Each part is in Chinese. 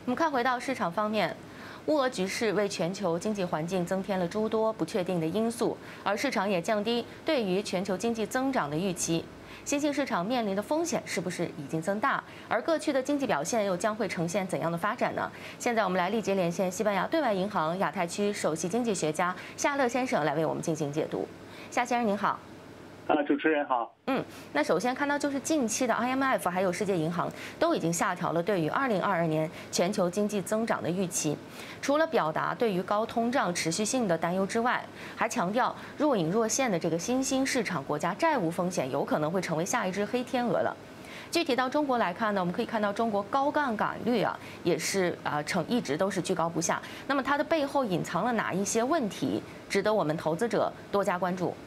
我们看回到市场方面，乌俄局势为全球经济环境增添了诸多不确定的因素，而市场也降低对于全球经济增长的预期。新兴市场面临的风险是不是已经增大？而各区的经济表现又将会呈现怎样的发展呢？现在我们来立即连线西班牙对外银行亚太区首席经济学家夏乐先生来为我们进行解读。夏先生您好。 主持人好。 那首先看到就是近期的 IMF 还有世界银行都已经下调了对于2022年全球经济增长的预期。除了表达对于高通胀持续性的担忧之外，还强调若隐若现的这个新兴市场国家债务风险有可能会成为下一只黑天鹅了。具体到中国来看呢，我们可以看到中国高杠杆率也是一直都是居高不下。那么它的背后隐藏了哪一些问题，值得我们投资者多加关注？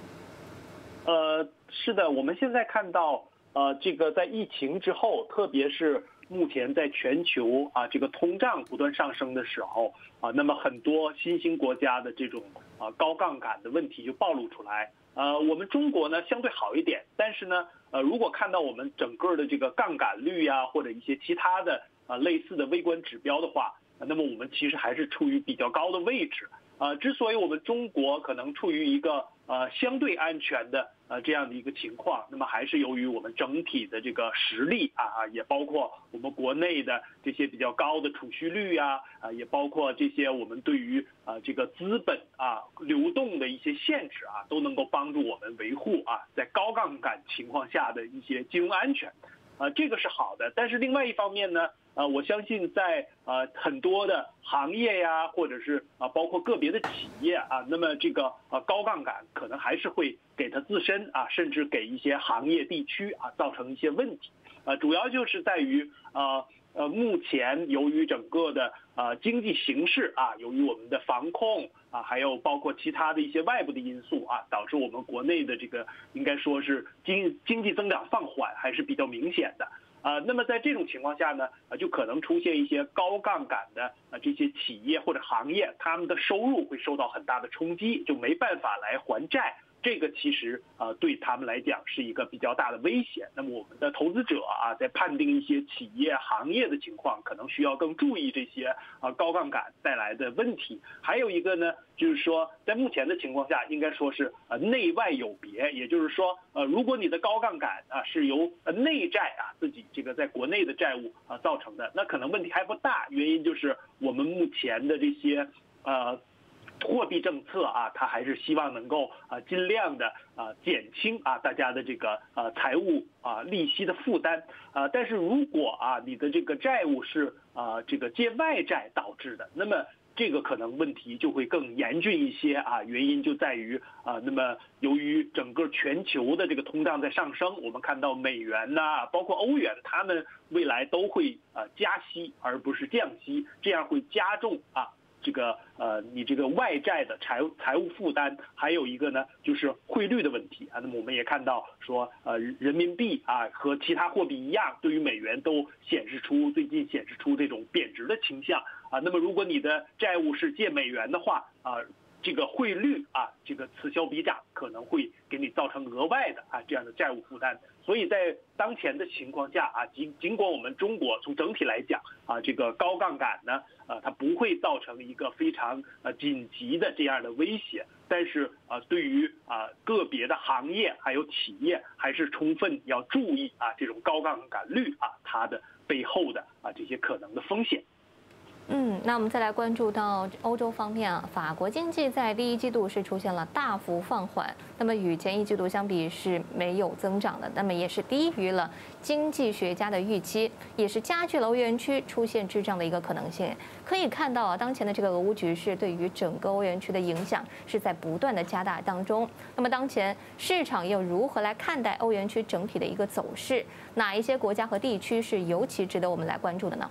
是的，我们现在看到，这个在疫情之后，特别是目前在全球这个通胀不断上升的时候那么很多新兴国家的这种高杠杆的问题就暴露出来。我们中国呢相对好一点，但是呢，如果看到我们整个的这个杠杆率或者一些其他的类似的微观指标的话，那么我们其实还是处于比较高的位置。之所以我们中国可能处于一个相对安全的这样的一个情况，那么还是由于我们整体的这个实力也包括我们国内的这些比较高的储蓄率也包括这些我们对于这个资本流动的一些限制都能够帮助我们维护在高杠杆情况下的一些金融安全。这个是好的，但是另外一方面呢，我相信在很多的行业或者是包括个别的企业那么这个高杠杆可能还是会给它自身甚至给一些行业地区造成一些问题。主要就是在于目前由于整个的经济形势由于我们的防控还有包括其他的一些外部的因素导致我们国内的这个应该说是经济增长放缓还是比较明显的。那么在这种情况下呢，就可能出现一些高杠杆的这些企业或者行业，他们的收入会受到很大的冲击，就没办法来还债。这个其实对他们来讲是一个比较大的危险。那么我们的投资者在判定一些企业行业的情况，可能需要更注意这些高杠杆带来的问题。还有一个呢，就是说在目前的情况下，应该说是内外有别。也就是说如果你的高杠杆是由内债自己这个在国内的债务造成的，那可能问题还不大。原因就是我们目前的这些货币政策它还是希望能够尽量的减轻大家的这个财务利息的负担。但是如果你的这个债务是这个借外债导致的，那么这个可能问题就会更严峻一些原因就在于那么由于整个全球的这个通胀在上升，我们看到美元包括欧元，他们未来都会加息而不是降息，这样会加重这个你这个外债的财务负担。还有一个呢就是汇率的问题那么我们也看到说人民币和其他货币一样，对于美元都最近显示出这种贬值的倾向那么如果你的债务是借美元的话这个汇率这个此消彼长，可能会给你造成额外的这样的债务负担。所以在当前的情况下尽管我们中国从整体来讲这个高杠杆呢它不会造成一个非常紧急的这样的威胁，但是对于个别的行业还有企业，还是充分要注意这种高杠杆率它的背后的这些可能的风险。 那我们再来关注到欧洲方面法国经济在第一季度是出现了大幅放缓，那么与前一季度相比是没有增长的，那么也是低于了经济学家的预期，也是加剧了欧元区出现滞胀的一个可能性。可以看到当前的这个俄乌局势对于整个欧元区的影响是在不断的加大当中。那么当前市场又如何来看待欧元区整体的一个走势？哪一些国家和地区是尤其值得我们来关注的呢？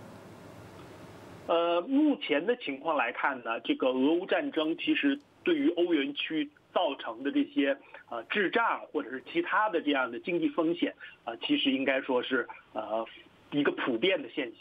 目前的情况来看呢，这个俄乌战争其实对于欧元区造成的这些滞胀或者是其他的这样的经济风险其实应该说是一个普遍的现象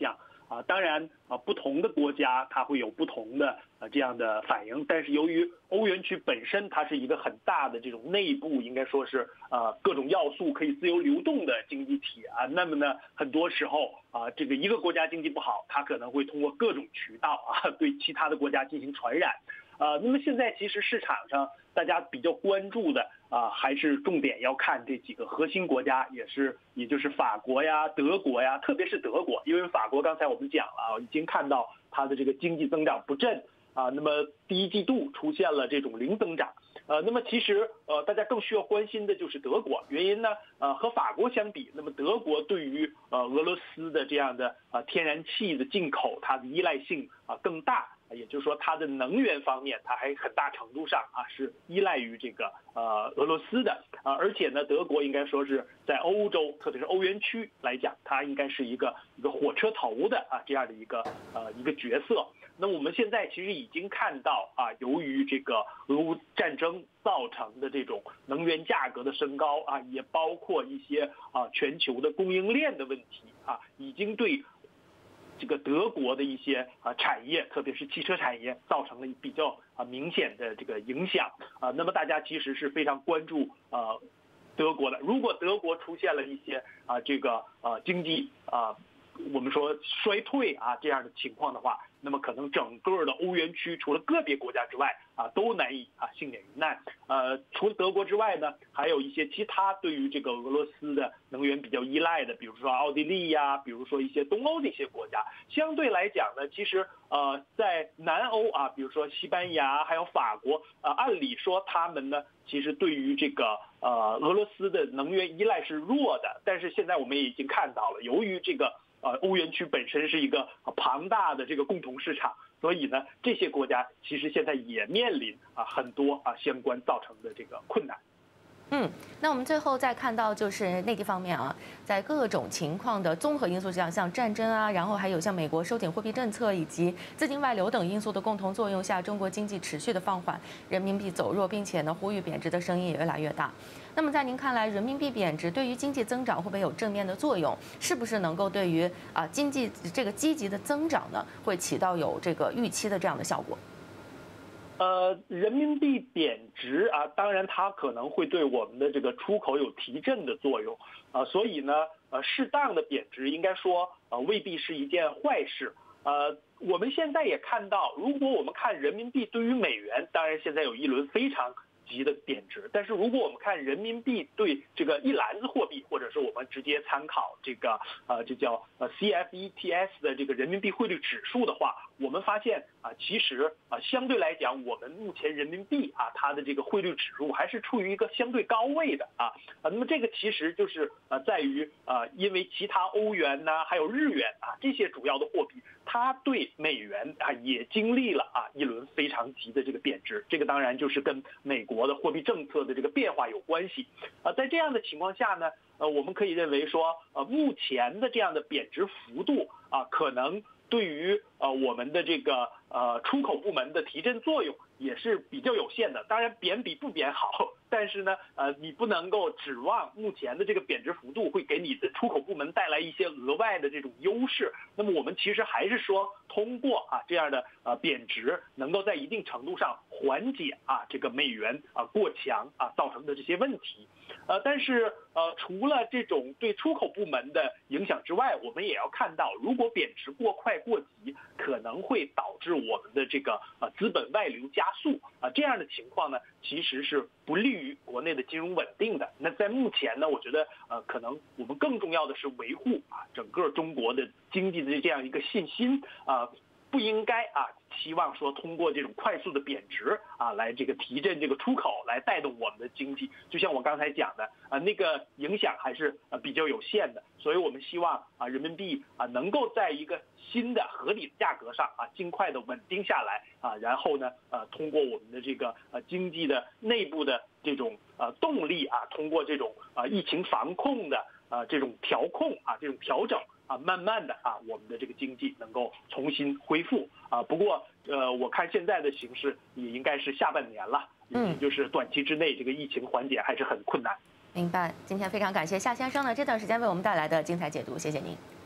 当然不同的国家它会有不同的这样的反应，但是由于欧元区本身它是一个很大的这种内部应该说是各种要素可以自由流动的经济体那么呢很多时候这个一个国家经济不好，它可能会通过各种渠道对其他的国家进行传染。那么现在其实市场上大家比较关注的还是重点要看这几个核心国家，也就是法国呀、德国呀，特别是德国，因为法国刚才我们讲了已经看到它的这个经济增长不振那么第一季度出现了这种零增长。那么其实大家更需要关心的就是德国，原因呢和法国相比，那么德国对于俄罗斯的这样的天然气的进口，它的依赖性更大。也就是说，它的能源方面，它还很大程度上是依赖于这个俄罗斯的而且呢，德国应该说是在欧洲，特别是欧元区来讲，它应该是一个火车头的这样的一个角色。那我们现在其实已经看到由于这个俄乌战争造成的这种能源价格的升高也包括一些全球的供应链的问题已经对这个德国的一些产业，特别是汽车产业，造成了比较明显的这个影响那么大家其实是非常关注德国的。如果德国出现了一些这个经济我们说衰退这样的情况的话，那么可能整个的欧元区除了个别国家之外都难以幸免于难。除了德国之外呢，还有一些其他对于这个俄罗斯的能源比较依赖的，比如说奥地利呀，比如说一些东欧的一些国家。相对来讲呢，其实在南欧比如说西班牙还有法国按理说他们呢其实对于这个俄罗斯的能源依赖是弱的，但是现在我们也已经看到了，由于这个欧元区本身是一个庞大的这个共同市场，所以呢，这些国家其实现在也面临很多相关造成的这个困难。 那我们最后再看到就是内地方面在各种情况的综合因素之下，像战争然后还有像美国收紧货币政策以及资金外流等因素的共同作用下，中国经济持续的放缓，人民币走弱，并且呢呼吁贬值的声音也越来越大。那么在您看来，人民币贬值对于经济增长会不会有正面的作用？是不是能够对于经济这个积极的增长呢，会起到有这个预期的这样的效果？ 人民币贬值当然它可能会对我们的这个出口有提振的作用所以呢适当的贬值应该说未必是一件坏事。我们现在也看到，如果我们看人民币对于美元，当然现在有一轮非常急的贬值，但是如果我们看人民币对这个一篮子货币，或者是我们直接参考这个这叫CFETS 的这个人民币汇率指数的话，我们发现其实相对来讲，我们目前人民币它的这个汇率指数还是处于一个相对高位的那么这个其实就是在于因为其他欧元呢还有日元这些主要的货币，它对美元也经历了一轮非常急的这个贬值，这个当然就是跟美国的货币政策的这个变化有关系在这样的情况下呢我们可以认为说目前的这样的贬值幅度可能对于我们的这个出口部门的提振作用也是比较有限的。当然贬比不贬好，但是呢你不能够指望目前的这个贬值幅度会给你的出口部门带来一些额外的这种优势。那么我们其实还是说通过这样的贬值能够在一定程度上缓解这个美元过强造成的这些问题。但是除了这种对出口部门的影响之外，我们也要看到，如果贬值过快过急，可能会导致我们的这个资本外流加速这样的情况呢，其实是不利于国内的金融稳定的。那在目前呢，我觉得可能我们更重要的是维护整个中国的经济的这样一个信心不应该期望说通过这种快速的贬值来这个提振这个出口，来带动我们的经济。就像我刚才讲的那个影响还是比较有限的。所以我们希望人民币能够在一个新的合理的价格上尽快的稳定下来然后呢通过我们的这个经济的内部的这种动力通过这种疫情防控的这种调控这种调整慢慢的我们的这个经济能够重新恢复不过我看现在的形势也应该是下半年了，也就是短期之内这个疫情缓解还是很困难。 明白，今天非常感谢夏先生呢这段时间为我们带来的精彩解读，谢谢您。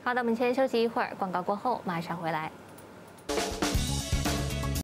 好的，我们先休息一会儿，广告过后马上回来。